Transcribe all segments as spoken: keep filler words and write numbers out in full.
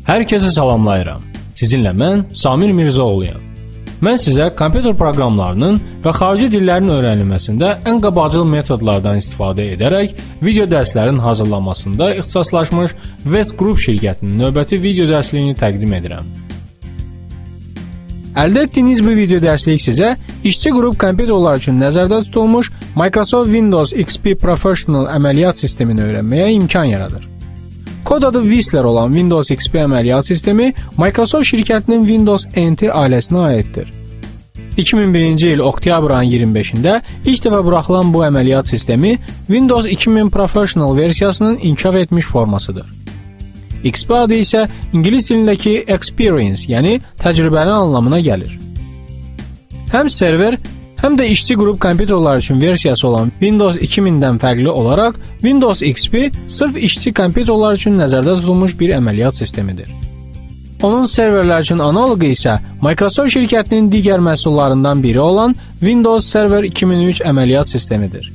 Hər kəsi salamlayıram. Sizinlə mən Samir Mirzəoğluyam. Mən sizə kompüter proqramlarının və xarici dillərin öyrənilməsində ən qabaqcıl metodlardan istifadə edərək video dərslərin hazırlanmasında ixtisaslaşmış West Group şirkətinin növbəti video dərsliyini təqdim edirəm. Əldə etdiyiniz bu video dərslik sizə işçi qrup kompüterlər üçün nəzərdə tutulmuş Microsoft Windows X P Professional əməliyyat sistemini öyrənməyə imkan yaradır. Kod adı Whistler olan Windows X P əməliyyat sistemi Microsoft şirkətinin Windows N T ailəsinə aiddir. iki min birinci il oktyabr ayının iyirmi beşində ilk dəfə buraxılan bu əməliyyat sistemi Windows iki min Professional versiyasının inkişaf etmiş formasıdır. X P adı isə ingilis dilindəki experience, yəni təcrübəli anlamına gəlir. Həm server, həm də işçi qrup kompüterlər üçün versiyası olan Windows iki mindən fərqli olaraq Windows X P sırf işçi kompüterlər üçün nəzərdə tutulmuş bir əməliyyat sistemidir. Onun serverlər üçün analoqu isə Microsoft şirkətinin digər məhsullarından biri olan Windows Server iki min üç əməliyyat sistemidir.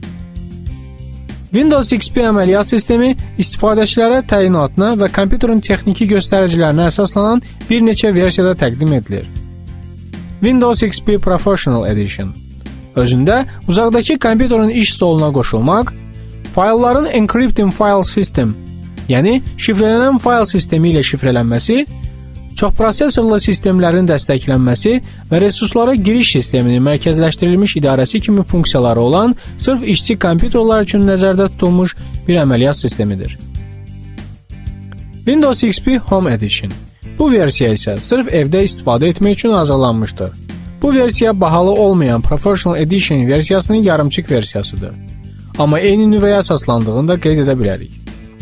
Windows X P əməliyyat sistemi istifadəçilərə təyinatına və kompüterin texniki göstəricilərinə əsaslanan bir neçə versiyada təqdim edilir. Windows X P Professional Edition özündə uzaqdakı kompüterin iş stoluna qoşulmaq, faylların encrypting file system, yəni şifrələnən fayl sistemi ilə şifrələnməsi, çox prosesorlu sistemlərin dəstəklənməsi və resurslara giriş sisteminin mərkəzləşdirilmiş idarəsi kimi funksiyaları olan sırf işçi kompüterlər üçün nəzərdə tutulmuş bir əməliyyat sistemidir. Windows X P Home Edition. Bu versiya isə sırf evdə istifadə etmək üçün hazırlanmışdır. Bu versiya bahalı olmayan Professional Edition versiyasının yarımçıq versiyasıdır. Amma eyni nüvəyə əsaslandığını da qeyd edə bilərik.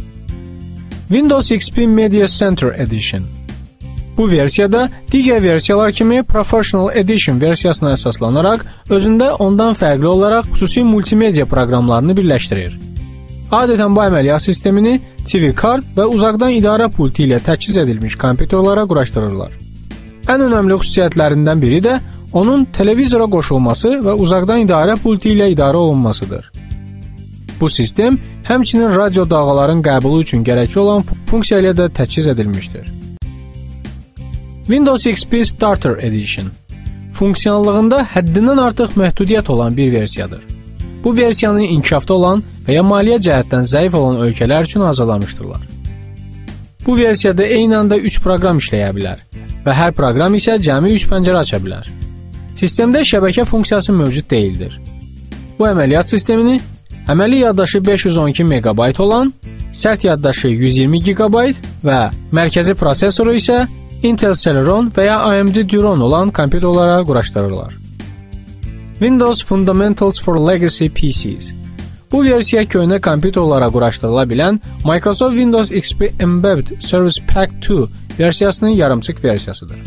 Windows X P Media Center Edition. Bu versiyada digər versiyalar kimi Professional Edition versiyasına əsaslanaraq özündə ondan fərqli olaraq xüsusi multimedia proqramlarını birləşdirir. Adətən bu əməliyyat sistemini T V kart və uzaqdan idarə pultu ilə təchiz edilmiş kompüterlərə quraşdırırlar. Ən önəmli xüsusiyyətlərindən biri də onun televizora qoşulması və uzaqdan idarə pultu ilə idarə olunmasıdır. Bu sistem həmçinin radio dalğaların qəbulu üçün gərəkli olan funksiya ilə də təchiz edilmişdir. Windows X P Starter Edition funksiyonallığında həddindən artıq məhdudiyyət olan bir versiyadır. Bu versiyanın inkişafda olan və ya maliyyə cəhətdən zəif olan ölkələr üçün hazırlanmışdırlar. Bu versiyada eyni anda üç proqram işləyə bilər və hər proqram isə cəmi üç pəncərə aça bilər. Sistemdə şəbəkə funksiyası mövcud deyildir. Bu əməliyyat sistemini əməli yaddaşı beş yüz on iki megabayt olan, sərt yaddaşı yüz iyirmi gigabayt və mərkəzi prosesoru isə Intel Celeron və ya A M D Duron olan kompüterlərə quraşdırırlar. Windows Fundamentals for Legacy P Cs. Bu versiya köhnə kompüterlərə quraşdırıla bilən Microsoft Windows X P Embedded Service Pack iki versiyasının yarımçıq versiyasıdır.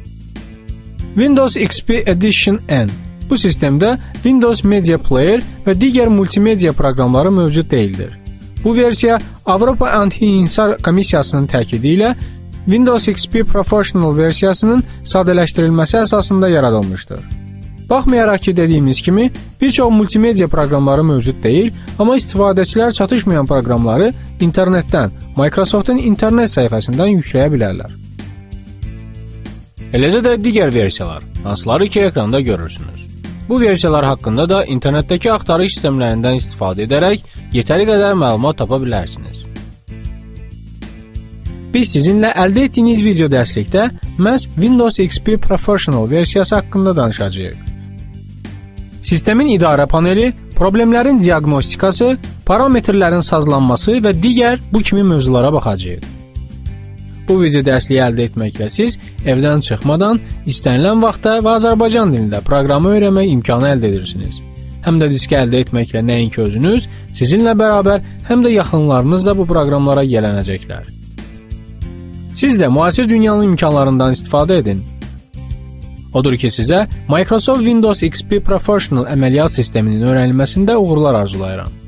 Windows X P Edition N. Bu sistemdə Windows Media Player və digər multimedia proqramları mövcud deyildir. Bu versiya Avropa Anti-İnsar Komissiyasının təkidi ilə Windows X P Professional versiyasının sadələşdirilməsi əsasında yaradılmışdır. Baxmayaraq ki, dediyimiz kimi, bir çox multimedia proqramları mövcud deyil, amma istifadəçilər çatışmayan proqramları internetdən, Microsoftun internet səhifəsindən yükləyə bilərlər. Eləcə də digər versiyalar, hansıları ki, ekranda görürsünüz. Bu versiyalar haqqında da internetdəki axtarış sistemlərindən istifadə edərək yetəri qədər məlumat tapa bilərsiniz. Biz sizinlə əldə etdiyiniz video dərslikdə məhz Windows X P Professional versiyası haqqında danışacağıq. Sistemin idarə paneli, problemlərin diaqnostikası, parametrlərin sazlanması və digər bu kimi mövzulara baxacağıq. Bu video dərsliyi əldə etməklə siz evdən çıxmadan istənilən vaxtda və Azərbaycan dilində proqramı öyrənmək imkanı əldə edirsiniz. Həm də diski əldə etməklə nəinki özünüz, sizinlə bərabər həm də yaxınlarınız da bu proqramlara yiyələnəcəklər. Siz də müasir dünyanın imkanlarından istifadə edin. Odur ki, sizə Microsoft Windows X P Professional əməliyyat sisteminin öyrənilməsində uğurlar arzulayıram.